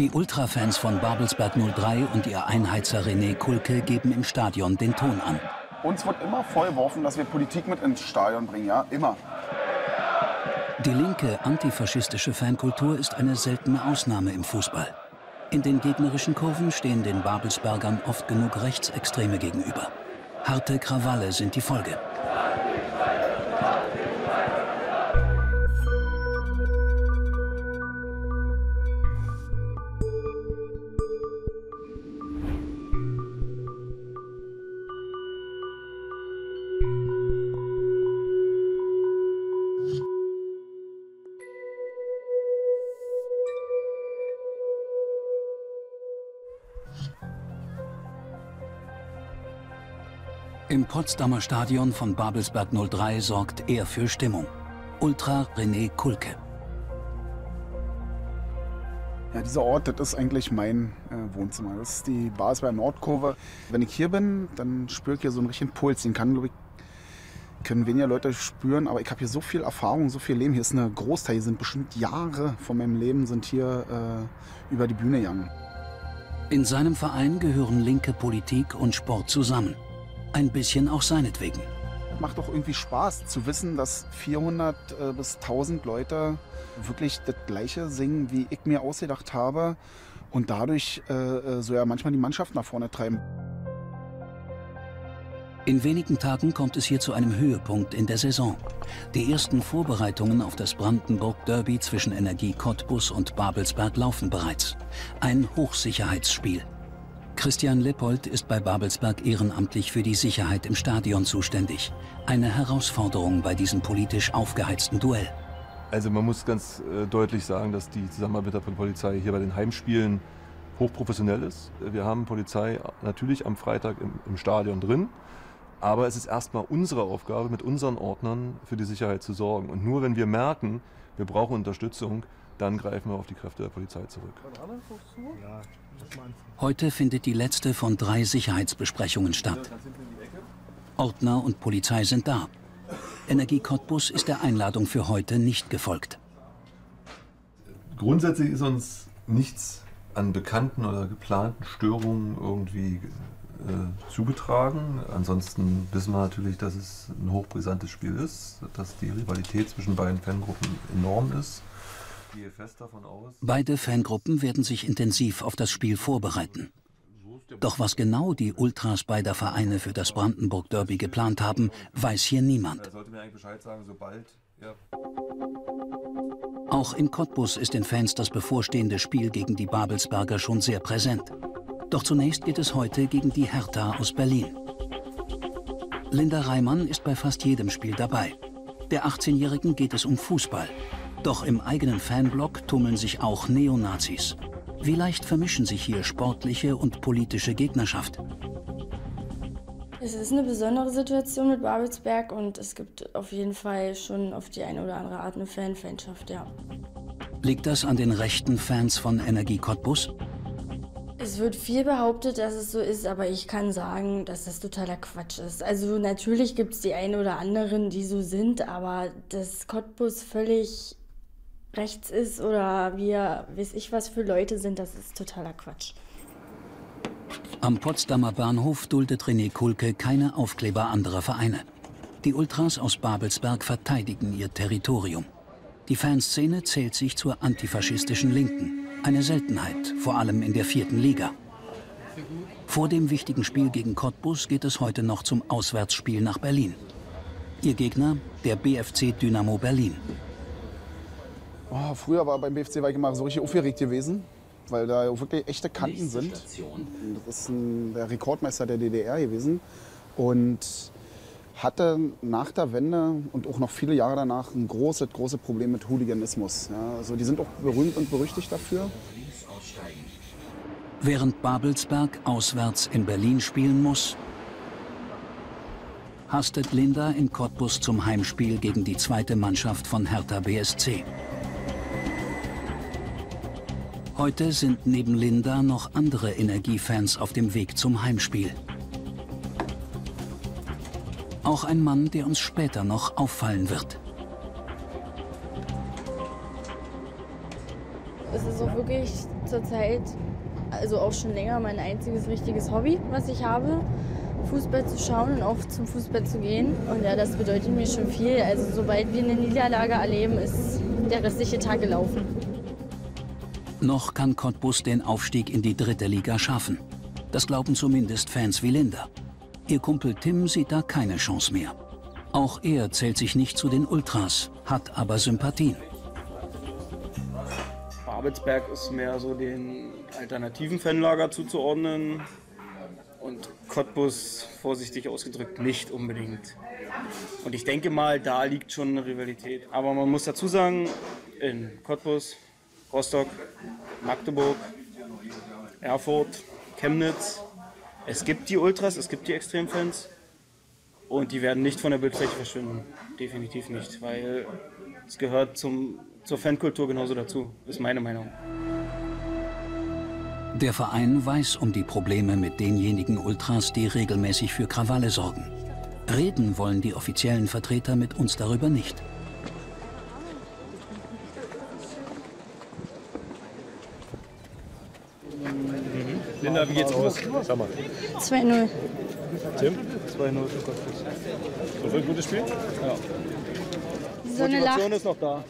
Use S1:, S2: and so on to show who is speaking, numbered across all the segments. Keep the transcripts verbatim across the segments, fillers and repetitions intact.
S1: Die Ultrafans von Babelsberg null drei und ihr Einheizer René Kulke geben im Stadion den Ton an.
S2: Uns wird immer vorgeworfen, dass wir Politik mit ins Stadion bringen, ja, immer.
S1: Die linke, antifaschistische Fankultur ist eine seltene Ausnahme im Fußball. In den gegnerischen Kurven stehen den Babelsbergern oft genug Rechtsextreme gegenüber. Harte Krawalle sind die Folge. Im Potsdamer Stadion von Babelsberg null drei sorgt er für Stimmung. Ultra René Kulke.
S2: Ja, dieser Ort, das ist eigentlich mein äh, Wohnzimmer. Das ist die Babelsberger Nordkurve. Wenn ich hier bin, dann spüre ich hier so einen richtigen Puls. Den kann, glaube ich, können weniger Leute spüren. Aber ich habe hier so viel Erfahrung, so viel Leben. Hier ist eine Großteil. Hier sind bestimmt Jahre von meinem Leben sind hier äh, über die Bühne gegangen.
S1: In seinem Verein gehören linke Politik und Sport zusammen. Ein bisschen auch seinetwegen.
S2: Macht doch irgendwie Spaß zu wissen, dass vierhundert äh, bis tausend Leute wirklich das Gleiche singen, wie ich mir ausgedacht habe und dadurch äh, so ja manchmal die Mannschaft nach vorne treiben.
S1: In wenigen Tagen kommt es hier zu einem Höhepunkt in der Saison. Die ersten Vorbereitungen auf das Brandenburg-Derby zwischen Energie Cottbus und Babelsberg laufen bereits. Ein Hochsicherheitsspiel. Christian Lippold ist bei Babelsberg ehrenamtlich für die Sicherheit im Stadion zuständig. Eine Herausforderung bei diesem politisch aufgeheizten Duell.
S3: Also man muss ganz äh, deutlich sagen, dass die Zusammenarbeit der Polizei hier bei den Heimspielen hochprofessionell ist. Wir haben Polizei natürlich am Freitag im, im Stadion drin, aber es ist erstmal unsere Aufgabe, mit unseren Ordnern für die Sicherheit zu sorgen. Und nur wenn wir merken, wir brauchen Unterstützung, dann greifen wir auf die Kräfte der Polizei zurück.
S1: Heute findet die letzte von drei Sicherheitsbesprechungen statt. Ordner und Polizei sind da. Energie Cottbus ist der Einladung für heute nicht gefolgt.
S3: Grundsätzlich ist uns nichts an bekannten oder geplanten Störungen irgendwie äh, zugetragen. Ansonsten wissen wir natürlich, dass es ein hochbrisantes Spiel ist, dass die Rivalität zwischen beiden Fangruppen enorm ist.
S1: Beide Fangruppen werden sich intensiv auf das Spiel vorbereiten. Doch was genau die Ultras beider Vereine für das Brandenburg-Derby geplant haben, weiß hier niemand. Auch in Cottbus ist den Fans das bevorstehende Spiel gegen die Babelsberger schon sehr präsent. Doch zunächst geht es heute gegen die Hertha aus Berlin. Linda Reimann ist bei fast jedem Spiel dabei. Der achtzehnjährigen geht es um Fußball. Doch im eigenen Fanblock tummeln sich auch Neonazis. Wie leicht vermischen sich hier sportliche und politische Gegnerschaft?
S4: Es ist eine besondere Situation mit Babelsberg und es gibt auf jeden Fall schon auf die eine oder andere Art eine Fanfeindschaft, ja.
S1: Liegt das an den rechten Fans von Energie Cottbus?
S4: Es wird viel behauptet, dass es so ist, aber ich kann sagen, dass das totaler Quatsch ist. Also natürlich gibt es die einen oder anderen, die so sind, aber dass Cottbus völlig rechts ist oder wir, weiß ich was für Leute sind, das ist totaler Quatsch.
S1: Am Potsdamer Bahnhof duldet René Kulke keine Aufkleber anderer Vereine. Die Ultras aus Babelsberg verteidigen ihr Territorium. Die Fanszene zählt sich zur antifaschistischen Linken. Eine Seltenheit, vor allem in der vierten Liga. Vor dem wichtigen Spiel gegen Cottbus geht es heute noch zum Auswärtsspiel nach Berlin. Ihr Gegner, der B F C Dynamo Berlin.
S2: Oh, früher war beim B F C war ich immer so richtig aufgeregt gewesen, weil da wirklich echte Kanten sind. Das ist ein, der Rekordmeister der D D R gewesen und hatte nach der Wende und auch noch viele Jahre danach ein großes, großes Problem mit Hooliganismus. Ja, also die sind auch berühmt und berüchtigt dafür.
S1: Während Babelsberg auswärts in Berlin spielen muss, hastet Linda in Cottbus zum Heimspiel gegen die zweite Mannschaft von Hertha B S C. Heute sind neben Linda noch andere Energiefans auf dem Weg zum Heimspiel. Auch ein Mann, der uns später noch auffallen wird.
S4: Es ist auch wirklich zurzeit, also auch schon länger, mein einziges richtiges Hobby, was ich habe. Fußball zu schauen und auch zum Fußball zu gehen. Und ja, das bedeutet mir schon viel. Also sobald wir eine Niederlage erleben, ist der restliche Tag gelaufen.
S1: Noch kann Cottbus den Aufstieg in die dritte Liga schaffen. Das glauben zumindest Fans wie Linda. Ihr Kumpel Tim sieht da keine Chance mehr. Auch er zählt sich nicht zu den Ultras, hat aber Sympathien.
S5: Babelsberg ist mehr so den alternativen Fanlager zuzuordnen und Cottbus, vorsichtig ausgedrückt, nicht unbedingt. Und ich denke mal, da liegt schon eine Rivalität. Aber man muss dazu sagen, in Cottbus, Rostock, Magdeburg, Erfurt, Chemnitz, es gibt die Ultras, es gibt die Extremfans und die werden nicht von der Bildfläche verschwinden. Definitiv nicht, weil es gehört zum, zur Fankultur genauso dazu, ist meine Meinung.
S1: Der Verein weiß um die Probleme mit denjenigen Ultras, die regelmäßig für Krawalle sorgen. Reden wollen die offiziellen Vertreter mit uns darüber nicht.
S6: Linda, wie geht's aus? Sag mal.
S4: zwei null.
S6: Tim? zwei null für Cottbus. Und für ein gutes Spiel? Ja.
S4: Die Sonne
S6: Motivation
S4: lacht.
S6: ist noch da.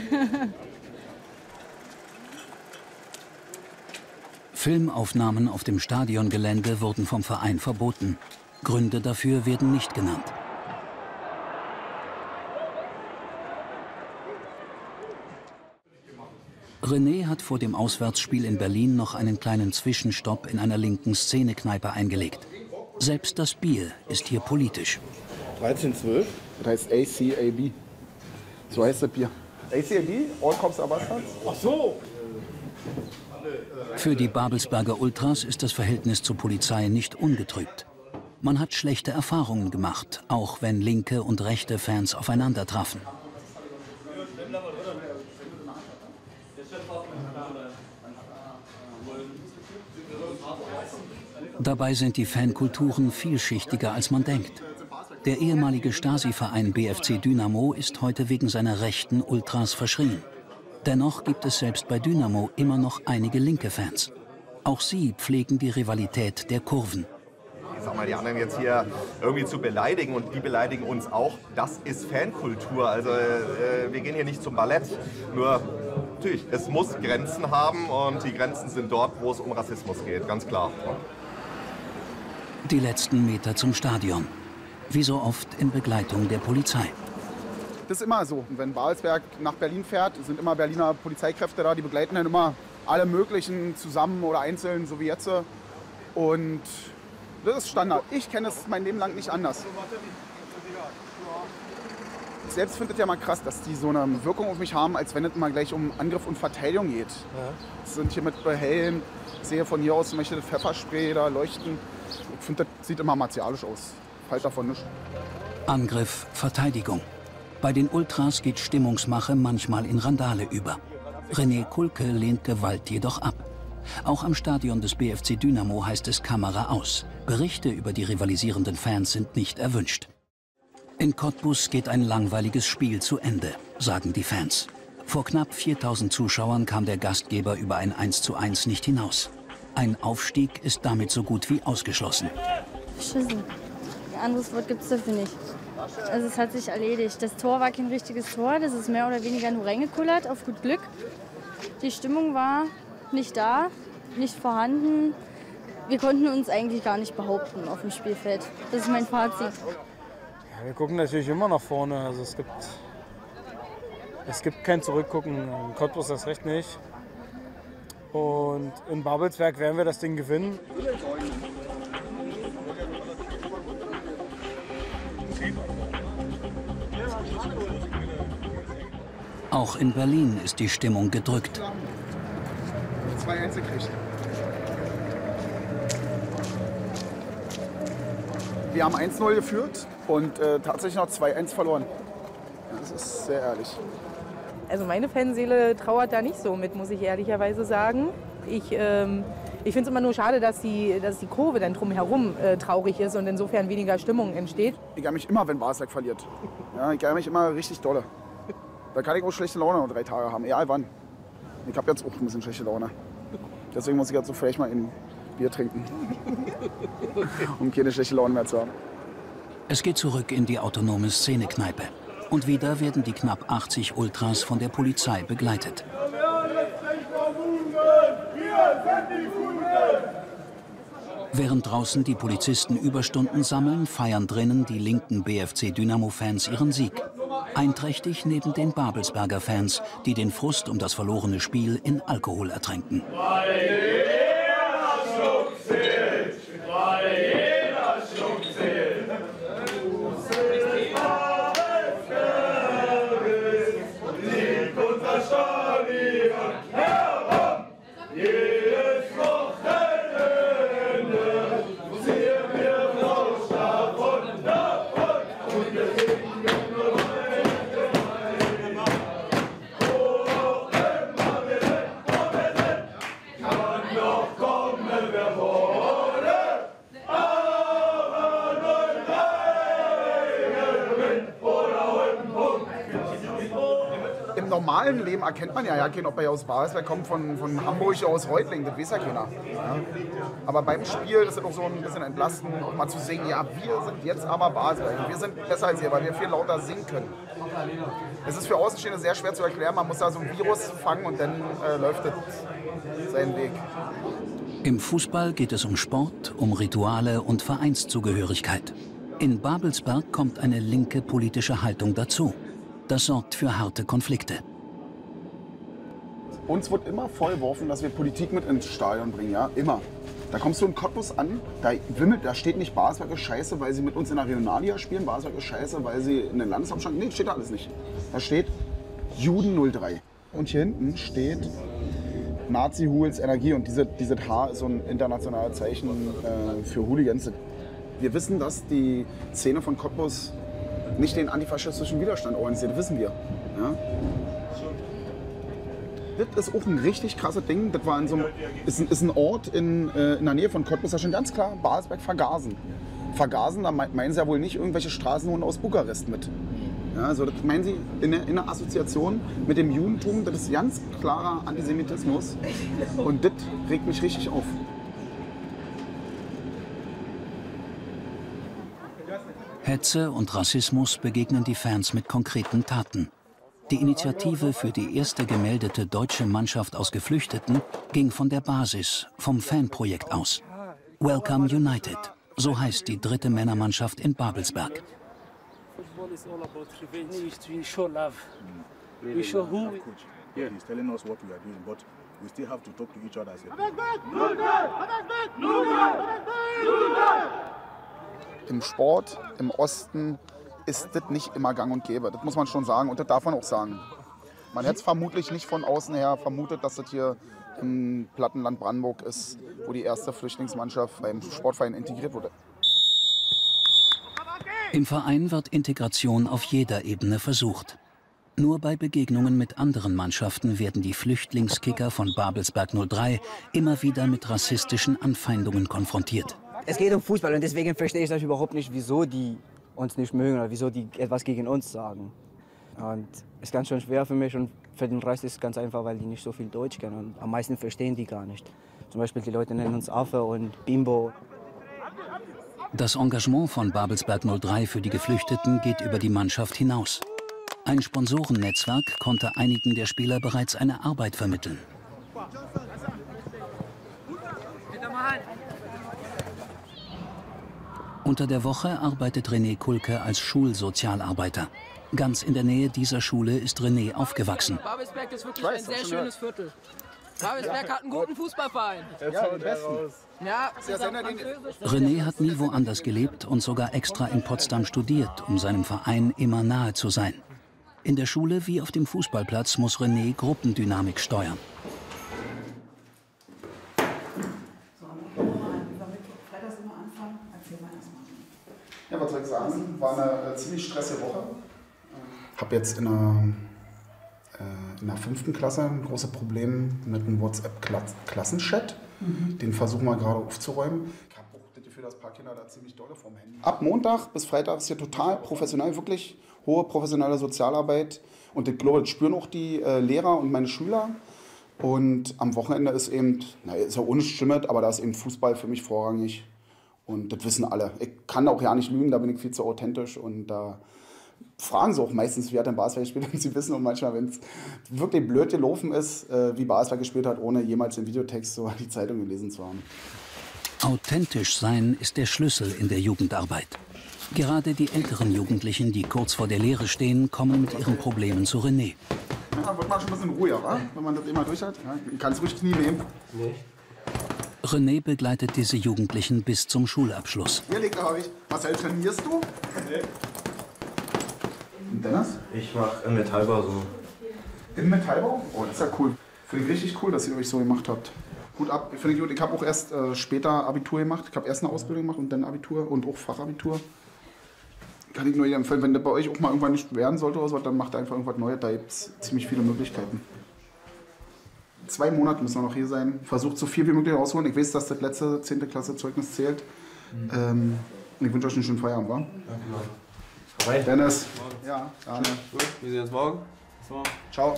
S1: Filmaufnahmen auf dem Stadiongelände wurden vom Verein verboten. Gründe dafür werden nicht genannt. René hat vor dem Auswärtsspiel in Berlin noch einen kleinen Zwischenstopp in einer linken Szenekneipe eingelegt. Selbst das Bier ist hier politisch.
S2: dreizehn zwölf, das heißt A C A B. So heißt das Bier. A C A B, All Cops are Bastards.
S6: Ach so!
S1: Für die Babelsberger Ultras ist das Verhältnis zur Polizei nicht ungetrübt. Man hat schlechte Erfahrungen gemacht, auch wenn linke und rechte Fans aufeinander trafen. Dabei sind die Fankulturen vielschichtiger, als man denkt. Der ehemalige Stasi-Verein B F C Dynamo ist heute wegen seiner rechten Ultras verschrien. Dennoch gibt es selbst bei Dynamo immer noch einige linke Fans. Auch sie pflegen die Rivalität der Kurven.
S7: Ich sag mal, die anderen jetzt hier irgendwie zu beleidigen und die beleidigen uns auch, das ist Fankultur. Also äh, wir gehen hier nicht zum Ballett. Nur natürlich, es muss Grenzen haben und die Grenzen sind dort, wo es um Rassismus geht, ganz klar.
S1: Die letzten Meter zum Stadion. Wie so oft in Begleitung der Polizei.
S2: Das ist immer so. Wenn Babelsberg nach Berlin fährt, sind immer Berliner Polizeikräfte da. Die begleiten dann immer alle möglichen zusammen oder einzeln, so wie jetzt. Und das ist Standard. Ich kenne es mein Leben lang nicht anders. Ich selbst finde es ja mal krass, dass die so eine Wirkung auf mich haben, als wenn es immer gleich um Angriff und Verteidigung geht. Das sind hier mit Helm. Ich sehe von hier aus zum Beispiel das Pfefferspray da leuchten. Ich finde, das sieht immer martialisch aus. Halt davon nicht.
S1: Angriff, Verteidigung. Bei den Ultras geht Stimmungsmache manchmal in Randale über. René Kulke lehnt Gewalt jedoch ab. Auch am Stadion des B F C Dynamo heißt es Kamera aus. Berichte über die rivalisierenden Fans sind nicht erwünscht. In Cottbus geht ein langweiliges Spiel zu Ende, sagen die Fans. Vor knapp viertausend Zuschauern kam der Gastgeber über ein eins zu eins nicht hinaus. Ein Aufstieg ist damit so gut wie ausgeschlossen.
S4: Beschissen. Ein anderes Wort gibt es dafür nicht. Also es hat sich erledigt. Das Tor war kein richtiges Tor, das ist mehr oder weniger nur reingekullert, auf gut Glück. Die Stimmung war nicht da, nicht vorhanden. Wir konnten uns eigentlich gar nicht behaupten auf dem Spielfeld. Das ist mein Fazit.
S6: Ja, wir gucken natürlich immer nach vorne. Also es gibt, es gibt kein Zurückgucken. In Cottbus das recht nicht. Und in Babelsberg werden wir das Ding gewinnen.
S1: Auch in Berlin ist die Stimmung gedrückt.
S2: zwei eins gekriegt. Wir haben eins null geführt und äh, tatsächlich noch zwei eins verloren. Das ist sehr ehrlich.
S8: Also meine Fanseele trauert da nicht so mit, muss ich ehrlicherweise sagen. Ich, ähm, ich finde es immer nur schade, dass die, dass die Kurve dann drumherum äh, traurig ist und insofern weniger Stimmung entsteht.
S2: Ich ärgere mich immer, wenn Babelsberg verliert. Ja, ich ärgere mich immer richtig dolle. Da kann ich auch schlechte Laune noch drei Tage haben, egal wann. Ich habe jetzt auch ein bisschen schlechte Laune. Deswegen muss ich jetzt so vielleicht mal ein Bier trinken, um keine schlechte Laune mehr zu haben.
S1: Es geht zurück in die autonome Szenekneipe. Und wieder werden die knapp achtzig Ultras von der Polizei begleitet. Während draußen die Polizisten Überstunden sammeln, feiern drinnen die linken B F C Dynamo-Fans ihren Sieg. Einträchtig neben den Babelsberger Fans, die den Frust um das verlorene Spiel in Alkohol ertränken.
S2: Im normalen Leben erkennt man ja, ja keinen, ob er aus Babelsberg kommt, von, von Hamburg oder aus Reutlingen, das weiß ja keiner. Ja. Aber beim Spiel ist es auch so ein bisschen entlastend, auch mal zu singen, ja, wir sind jetzt aber Babelsberg. Wir sind besser als ihr, weil wir viel lauter singen können. Es ist für Außenstehende sehr schwer zu erklären, man muss da so ein Virus fangen und dann äh, läuft es seinen Weg.
S1: Im Fußball geht es um Sport, um Rituale und Vereinszugehörigkeit. In Babelsberg kommt eine linke politische Haltung dazu. Das sorgt für harte Konflikte.
S2: Uns wird immer vorgeworfen, dass wir Politik mit ins Stadion bringen, ja, immer. Da kommst du in Cottbus an, da wimmelt, da steht nicht Babelsberg ist scheiße, weil sie mit uns in der Regionalliga spielen, Babelsberg ist scheiße, weil sie in den Landeshauptstadt, nee, steht da alles nicht. Da steht Juden null drei. Und hier hinten steht Nazi-Hools Energie und diese, dieses H ist so ein internationales Zeichen äh, für Hooligans. Wir wissen, dass die Szene von Cottbus nicht den antifaschistischen Widerstand organisiert, das wissen wir. Ja? Das ist auch ein richtig krasses Ding. Das war in so einem, ist, ein, ist ein Ort in, äh, in der Nähe von Cottbus, da schon ganz klar Babelsberg vergasen. Vergasen, da meinen sie ja wohl nicht irgendwelche Straßenhunde aus Bukarest mit. Ja, also das meinen sie in der, in der Assoziation mit dem Judentum, das ist ganz klarer Antisemitismus. Und das regt mich richtig auf.
S1: Hetze und Rassismus begegnen die Fans mit konkreten Taten. Die Initiative für die erste gemeldete deutsche Mannschaft aus Geflüchteten ging von der Basis, vom Fanprojekt aus. Welcome United, so heißt die dritte Männermannschaft in Babelsberg.
S9: Football is all about revenge. We show love. We show who. Yeah, he's telling us what we are doing, but we still have to talk to each other.
S2: Im Sport, im Osten, ist das nicht immer gang und gäbe. Das muss man schon sagen und das darf man auch sagen. Man hätte es vermutlich nicht von außen her vermutet, dass das hier im Plattenland Brandenburg ist, wo die erste Flüchtlingsmannschaft beim Sportverein integriert wurde.
S1: Im Verein wird Integration auf jeder Ebene versucht. Nur bei Begegnungen mit anderen Mannschaften werden die Flüchtlingskicker von Babelsberg null drei immer wieder mit rassistischen Anfeindungen konfrontiert.
S10: Es geht um Fußball und deswegen verstehe ich das überhaupt nicht, wieso die uns nicht mögen oder wieso die etwas gegen uns sagen. Und es ist ganz schön schwer für mich und für den Rest ist es ganz einfach, weil die nicht so viel Deutsch kennen und am meisten verstehen die gar nicht. Zum Beispiel die Leute nennen uns Affe und Bimbo.
S1: Das Engagement von Babelsberg null drei für die Geflüchteten geht über die Mannschaft hinaus. Ein Sponsorennetzwerk konnte einigen der Spieler bereits eine Arbeit vermitteln. Unter der Woche arbeitet René Kulke als Schulsozialarbeiter. Ganz in der Nähe dieser Schule ist René aufgewachsen.
S11: Babelsberg ist wirklich ein sehr schönes Viertel. Babelsberg hat einen guten Fußballverein.
S2: Ja, den besten.
S11: Ja,
S1: René hat nie woanders gelebt und sogar extra in Potsdam studiert, um seinem Verein immer nahe zu sein. In der Schule wie auf dem Fußballplatz muss René Gruppendynamik steuern.
S2: Ja, was soll ich sagen? War eine ziemlich stressige Woche. Ich habe jetzt in der, äh, in der fünften Klasse ein großes Problem mit einem WhatsApp-Klassenchat. Mhm. Den versuchen wir gerade aufzuräumen. Ich habe auch das Gefühl, dass ein paar Kinder da ziemlich dolle vorm Handy. Ab Montag bis Freitag ist hier total professionell, wirklich hohe professionelle Sozialarbeit. Und ich glaube, das spüren auch die äh, Lehrer und meine Schüler. Und am Wochenende ist eben, na, ist ja ohne Stimme, aber da ist eben Fußball für mich vorrangig. Und das wissen alle. Ich kann auch ja nicht lügen, da bin ich viel zu authentisch. Und da fragen sie auch meistens, wie hat denn Basler gespielt? Und sie wissen auch manchmal, wenn es wirklich blöd gelaufen ist, äh, wie Basler gespielt hat, ohne jemals den Videotext so die Zeitung gelesen zu haben.
S1: Authentisch sein ist der Schlüssel in der Jugendarbeit. Gerade die älteren Jugendlichen, die kurz vor der Lehre stehen, kommen mit ihren Problemen zu René.
S2: Ja, wird man schon ein bisschen ruhiger, wa? Wenn man das immer durch hat. Ja, ich kann es ruhig Knie nehmen. Nee.
S1: René begleitet diese Jugendlichen bis zum Schulabschluss.
S2: Hier liegt habe ich. Marcel, trainierst du? Nee. Und Dennis?
S12: Ich mache im Metallbau so.
S2: Im Metallbau? Oh, das ist ja cool. Finde ich richtig cool, dass ihr euch so gemacht habt. Gut ab. Finde ich gut. Ich habe auch erst äh, später Abitur gemacht. Ich habe erst eine Ausbildung gemacht und dann Abitur und auch Fachabitur. Kann ich nur jedem empfehlen, wenn das bei euch auch mal irgendwann nicht werden sollte oder so, dann macht einfach irgendwas Neues. Da gibt es ziemlich viele Möglichkeiten. Zwei Monate müssen wir noch hier sein. Versucht so viel wie möglich rausholen. Ich weiß, dass das letzte zehnte Klasse Zeugnis zählt. Mhm. Ähm, ich wünsche euch einen schönen Feierabend, wa? Ja, genau. Dennis. Ja, Arne.
S12: Gut, wir sehen uns morgen.
S2: Bis morgen. Ciao.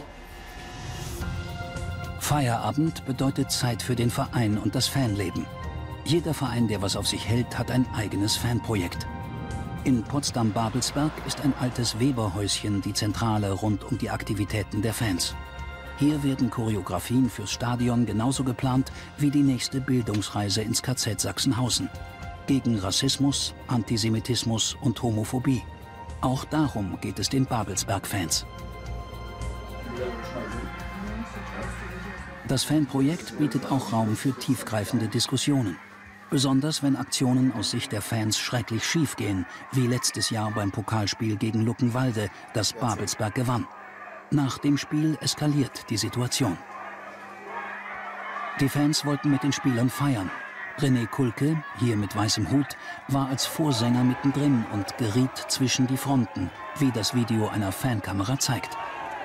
S1: Feierabend bedeutet Zeit für den Verein und das Fanleben. Jeder Verein, der was auf sich hält, hat ein eigenes Fanprojekt. In Potsdam-Babelsberg ist ein altes Weberhäuschen die Zentrale rund um die Aktivitäten der Fans. Hier werden Choreografien fürs Stadion genauso geplant wie die nächste Bildungsreise ins K Z Sachsenhausen. Gegen Rassismus, Antisemitismus und Homophobie. Auch darum geht es den Babelsberg-Fans. Das Fanprojekt bietet auch Raum für tiefgreifende Diskussionen. Besonders wenn Aktionen aus Sicht der Fans schrecklich schief gehen, wie letztes Jahr beim Pokalspiel gegen Luckenwalde, das Babelsberg gewann. Nach dem Spiel eskaliert die Situation. Die Fans wollten mit den Spielern feiern. René Kulke, hier mit weißem Hut, war als Vorsänger mittendrin und geriet zwischen die Fronten, wie das Video einer Fankamera zeigt.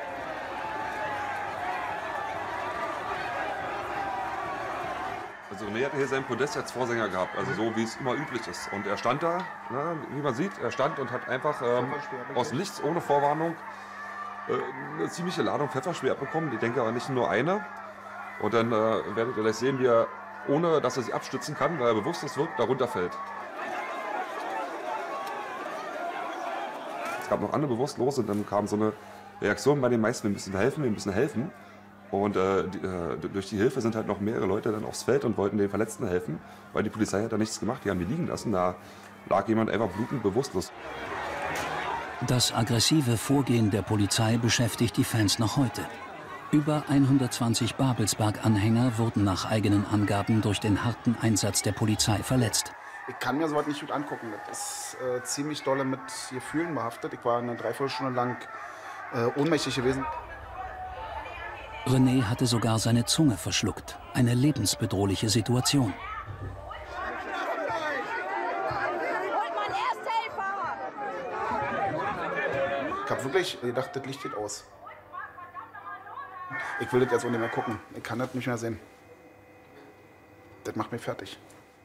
S3: Also René hatte hier seinen Podest als Vorsänger gehabt, also so wie es immer üblich ist. Und er stand da, ne, wie man sieht, er stand und hat einfach ähm, aus dem Nichts, ohne Vorwarnung, äh, eine ziemliche Ladung Pfefferspray abbekommen. Ich denke aber nicht nur eine. Und dann äh, werdet ihr gleich sehen, wie er, ohne dass er sich abstützen kann, weil er bewusstlos wird, darunter fällt. Es gab noch andere Bewusstlose und dann kam so eine Reaktion bei den meisten, wir müssen helfen, wir müssen helfen. Und äh, die, äh, durch die Hilfe sind halt noch mehrere Leute dann aufs Feld und wollten den Verletzten helfen, weil die Polizei hat da nichts gemacht, die haben die liegen lassen, da lag jemand einfach blutend bewusstlos.
S1: Das aggressive Vorgehen der Polizei beschäftigt die Fans noch heute. Über hundertzwanzig Babelsberg-Anhänger wurden nach eigenen Angaben durch den harten Einsatz der Polizei verletzt.
S2: Ich kann mir sowas nicht gut angucken. Das ist äh, ziemlich dolle mit Gefühlen behaftet. Ich war eine Dreiviertelstunde lang äh, ohnmächtig gewesen.
S1: René hatte sogar seine Zunge verschluckt. Eine lebensbedrohliche Situation.
S2: Ich habe wirklich gedacht, das Licht geht aus. Ich will das jetzt auch nicht mehr gucken. Ich kann das nicht mehr sehen. Das macht mich fertig.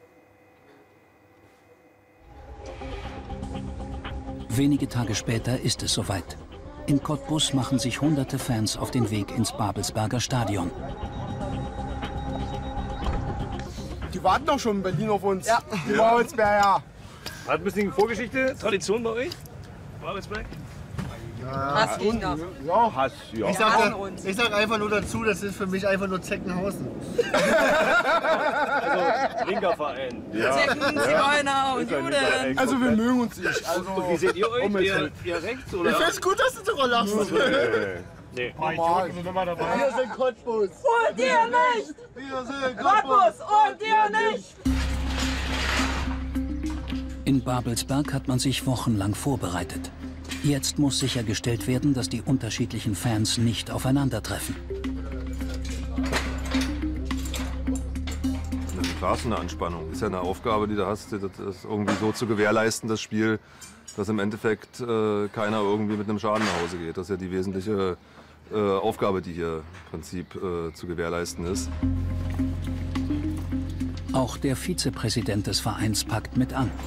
S1: Wenige Tage später ist es soweit. In Cottbus machen sich hunderte Fans auf den Weg ins Babelsberger Stadion.
S13: Die warten doch schon in Berlin auf uns. Ja. Die Babelsberger, ja.
S14: Hat ein bisschen Vorgeschichte, Tradition bei euch? Babelsberg?
S13: Hassgegner. Ja, Hass, ja. Ich sag, ich sag einfach nur dazu, das ist für mich einfach nur Zeckenhausen.
S14: Also, linker Verein.
S11: Ja. Zecken, Zigeuner und Juden.
S13: Also, wir mögen uns nicht. Also,
S14: und wie seht ihr euch? Ihr, ihr rechts, oder?
S13: Ich find's gut, dass du sogar lachst.
S14: Nee. Nee.
S13: Normal. Wir sind Cottbus.
S11: Und ihr nicht!
S13: Wir sind
S11: Cottbus und ihr nicht!
S1: In Babelsberg hat man sich wochenlang vorbereitet. Jetzt muss sichergestellt werden, dass die unterschiedlichen Fans nicht aufeinandertreffen.
S3: Klar ist eine Anspannung. Ist ja eine Aufgabe, die du hast, das irgendwie so zu gewährleisten, das Spiel, dass im Endeffekt äh, keiner irgendwie mit einem Schaden nach Hause geht. Das ist ja die wesentliche äh, Aufgabe, die hier im Prinzip äh, zu gewährleisten ist.
S1: Auch der Vizepräsident des Vereins packt mit an.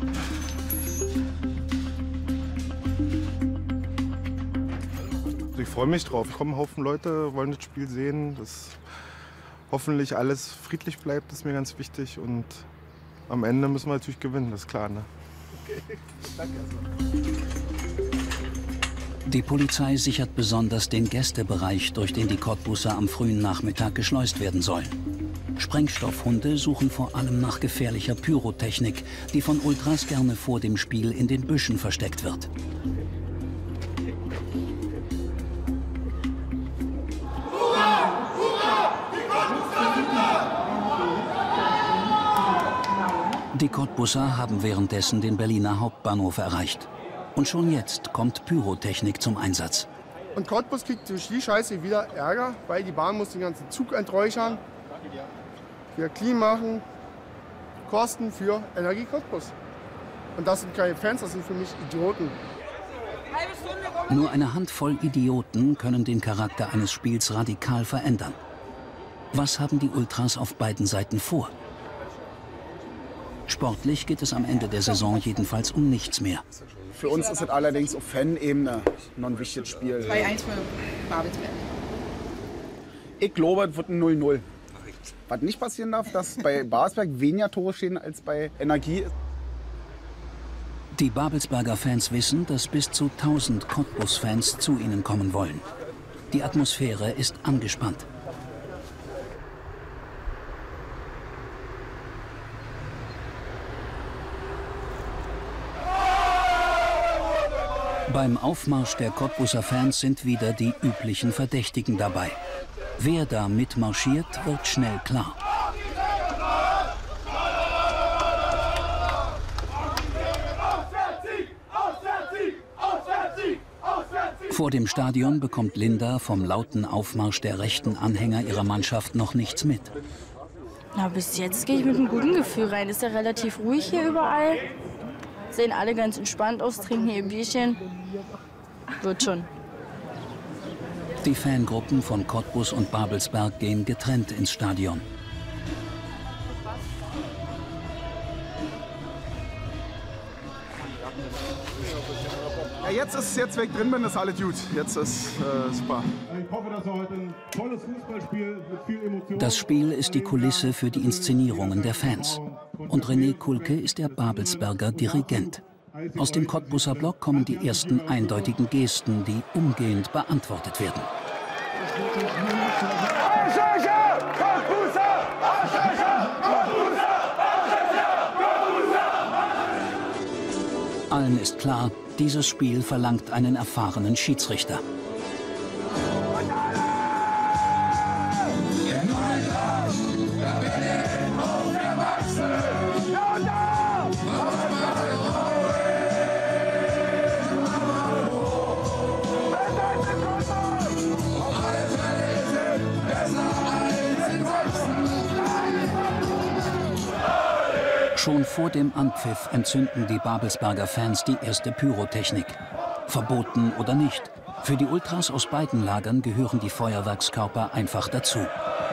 S15: Ich freue mich drauf. Es kommen ein Haufen Leute, wollen das Spiel sehen. Dass hoffentlich alles friedlich bleibt, ist mir ganz wichtig. Und am Ende müssen wir natürlich gewinnen, das ist klar. Ne?
S2: Okay, danke erstmal.
S1: Die Polizei sichert besonders den Gästebereich, durch den die Cottbuser am frühen Nachmittag geschleust werden sollen. Sprengstoffhunde suchen vor allem nach gefährlicher Pyrotechnik, die von Ultras gerne vor dem Spiel in den Büschen versteckt wird. Die Cottbuser haben währenddessen den Berliner Hauptbahnhof erreicht. Und schon jetzt kommt Pyrotechnik zum Einsatz.
S16: Und Cottbus kriegt durch die Scheiße wieder Ärger, weil die Bahn muss den ganzen Zug enträuchern, für clean machen, Kosten für Energie Cottbus. Und das sind keine Fans, das sind für mich Idioten.
S1: Nur eine Handvoll Idioten können den Charakter eines Spiels radikal verändern. Was haben die Ultras auf beiden Seiten vor? Sportlich geht es am Ende der Saison jedenfalls um nichts mehr.
S2: Für uns ist es allerdings auf Fan-Ebene noch ein wichtiges Spiel.
S17: zwei eins für Babelsberg.
S2: Ich glaube, es wird ein null null. Was nicht passieren darf, dass bei Babelsberg weniger Tore stehen als bei Energie.
S1: Die Babelsberger Fans wissen, dass bis zu tausend Cottbus-Fans zu ihnen kommen wollen. Die Atmosphäre ist angespannt. Beim Aufmarsch der Cottbuser Fans sind wieder die üblichen Verdächtigen dabei. Wer da mitmarschiert, wird schnell klar. Vor dem Stadion bekommt Linda vom lauten Aufmarsch der rechten Anhänger ihrer Mannschaft noch nichts mit.
S4: Na, bis jetzt gehe ich mit einem guten Gefühl rein. Ist ja relativ ruhig hier überall. Sehen alle ganz entspannt aus, trinken hier ihr Bierchen. Wird schon.
S1: Die Fangruppen von Cottbus und Babelsberg gehen getrennt ins Stadion.
S2: Ja, jetzt ist jetzt weg drin bin, ist alles gut. Jetzt ist äh, super.
S18: Ich hoffe, dass wir heute ein tolles Fußballspiel mit viel Emotion.
S1: Das Spiel ist die Kulisse für die Inszenierungen der Fans. Und René Kulke ist der Babelsberger Dirigent. Aus dem Cottbuser Block kommen die ersten eindeutigen Gesten, die umgehend beantwortet werden. Allen ist klar, dieses Spiel verlangt einen erfahrenen Schiedsrichter. Schon vor dem Anpfiff entzünden die Babelsberger Fans die erste Pyrotechnik. Verboten oder nicht, für die Ultras aus beiden Lagern gehören die Feuerwerkskörper einfach dazu.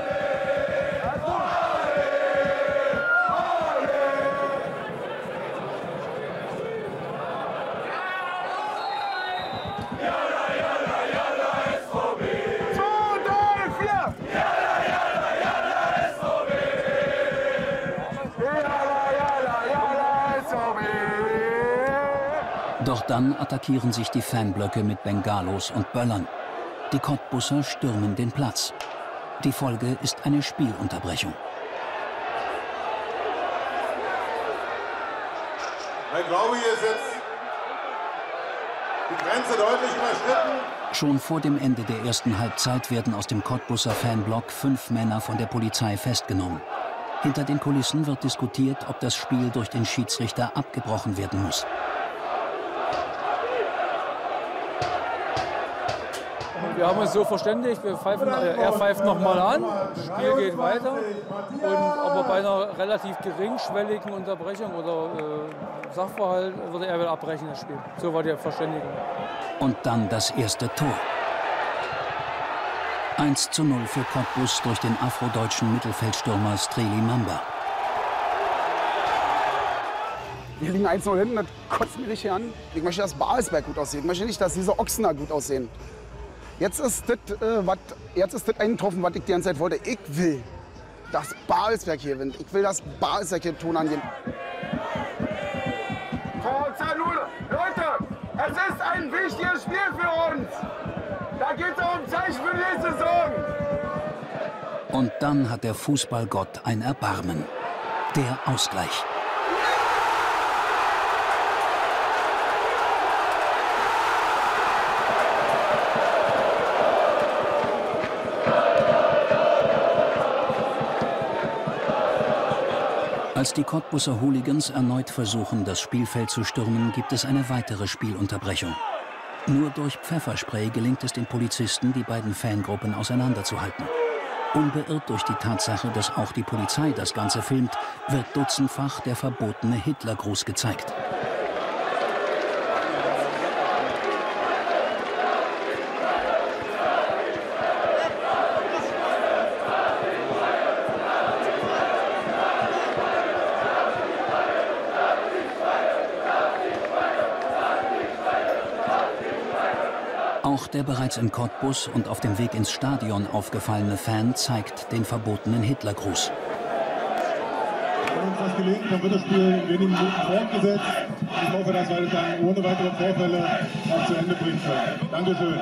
S1: Doch dann attackieren sich die Fanblöcke mit Bengalos und Böllern. Die Cottbuser stürmen den Platz. Die Folge ist eine Spielunterbrechung.
S18: Ich glaube, hier ist jetzt die Grenze deutlich überschritten.
S1: Schon vor dem Ende der ersten Halbzeit werden aus dem Cottbuser Fanblock fünf Männer von der Polizei festgenommen. Hinter den Kulissen wird diskutiert, ob das Spiel durch den Schiedsrichter abgebrochen werden muss.
S6: Wir haben uns so verständigt, wir pfeifen, er pfeift noch mal an, das Spiel geht weiter. Und, aber bei einer relativ geringschwelligen Unterbrechung oder äh, Sachverhalt würde er wieder abbrechen, das Spiel. So war die Verständigung.
S1: Und dann das erste Tor. eins zu null für Cottbus durch den afrodeutschen Mittelfeldstürmer Streli Mamba.
S2: Wir liegen eins null hinten, das kotzt mich richtig an. Ich möchte, dass Babelsberg gut aussieht. Ich möchte nicht, dass diese Ochsen da gut aussehen. Jetzt ist das äh, wat, jetzt ist das eingetroffen, was ich die ganze Zeit wollte. Ich will, dass Babelsberg hier gewinnt. Ich will, dass Babelsberg hier Ton angeht.
S19: Leute, es ist ein wichtiges Spiel für uns. Da geht es um Zeichen für die nächste Saison.
S1: Und dann hat der Fußballgott ein Erbarmen. Der Ausgleich. Als die Cottbuser Hooligans erneut versuchen, das Spielfeld zu stürmen, gibt es eine weitere Spielunterbrechung. Nur durch Pfefferspray gelingt es den Polizisten, die beiden Fangruppen auseinanderzuhalten. Unbeirrt durch die Tatsache, dass auch die Polizei das Ganze filmt, wird dutzendfach der verbotene Hitlergruß gezeigt. Auch der bereits in Cottbus und auf dem Weg ins Stadion aufgefallene Fan zeigt den verbotenen Hitlergruß.
S18: Wenn uns das gelingt, dann wird das Spiel in wenigen Minuten fortgesetzt. Ich hoffe, dass wir das dann ohne weitere Vorfälle auch zu Ende bringen können. Dankeschön.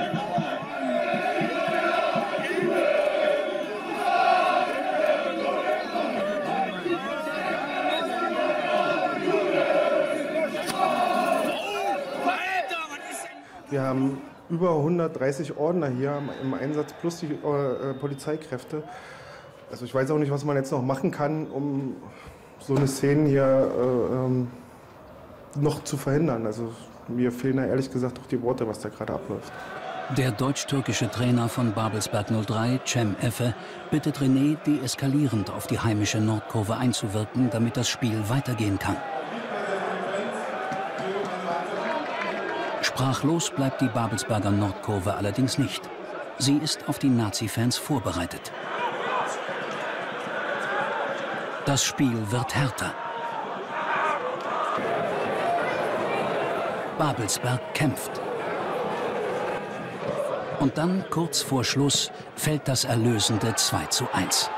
S15: Wir haben über hundertdreißig Ordner hier im Einsatz plus die äh, Polizeikräfte. Also ich weiß auch nicht, was man jetzt noch machen kann, um so eine Szene hier äh, ähm, noch zu verhindern. Also mir fehlen da ehrlich gesagt auch die Worte, was da gerade abläuft.
S1: Der deutsch-türkische Trainer von Babelsberg null drei, Cem Efe, bittet René, deeskalierend auf die heimische Nordkurve einzuwirken, damit das Spiel weitergehen kann. Sprachlos bleibt die Babelsberger Nordkurve allerdings nicht. Sie ist auf die Nazi-Fans vorbereitet. Das Spiel wird härter. Babelsberg kämpft. Und dann, kurz vor Schluss, fällt das erlösende zwei zu eins.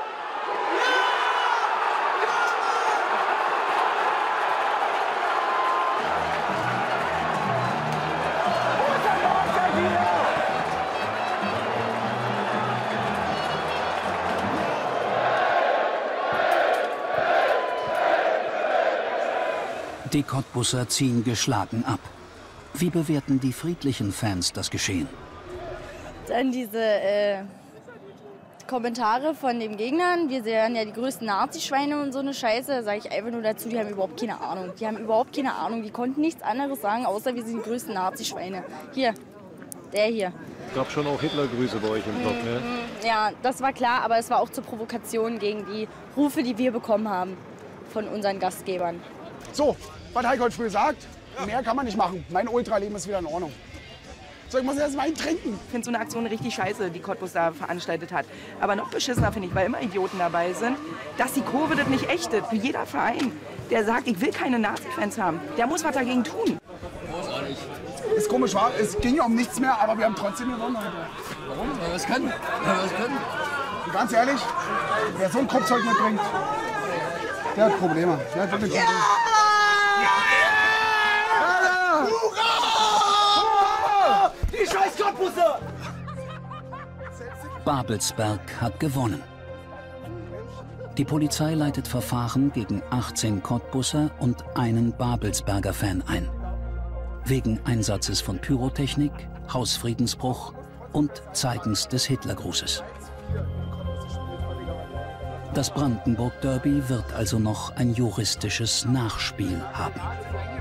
S1: Die Cottbusser ziehen geschlagen ab. Wie bewerten die friedlichen Fans das Geschehen?
S4: Dann diese äh, Kommentare von den Gegnern. Wir sehen ja die größten Nazi-Schweine und so eine Scheiße. Sage ich einfach nur dazu, die haben überhaupt keine Ahnung. Die haben überhaupt keine Ahnung. Die konnten nichts anderes sagen, außer wir sind die größten Nazi-Schweine. Hier, der hier.
S14: Es gab schon auch Hitlergrüße bei euch im Blog, ne?
S4: Ja, das war klar, aber es war auch zur Provokation gegen die Rufe, die wir bekommen haben von unseren Gastgebern.
S2: So, was Heiko heute früh sagt, mehr kann man nicht machen. Mein Ultraleben ist wieder in Ordnung. So, ich muss erst mal einen trinken.
S8: Ich finde so eine Aktion richtig scheiße, die Cottbus da veranstaltet hat. Aber noch beschissener finde ich, weil immer Idioten dabei sind, dass die Kurve das nicht ächtet. Für jeder Verein, der sagt, ich will keine Nazi-Fans haben, der muss was dagegen tun.
S2: Großartig. Ist komisch, war. Es ging ja um nichts mehr, aber wir haben trotzdem gewonnen heute.
S12: Warum? Weil wir es können. Weil wir es können.
S2: Und ganz ehrlich, wer so ein Kopfzeug mitbringt, der hat Probleme. Der hat wirklich Probleme.
S19: Die scheiß Cottbuser!
S1: Babelsberg hat gewonnen. Die Polizei leitet Verfahren gegen achtzehn Cottbusser und einen Babelsberger Fan ein. Wegen Einsatzes von Pyrotechnik, Hausfriedensbruch und Zeigens des Hitlergrußes. Das Brandenburg-Derby wird also noch ein juristisches Nachspiel haben.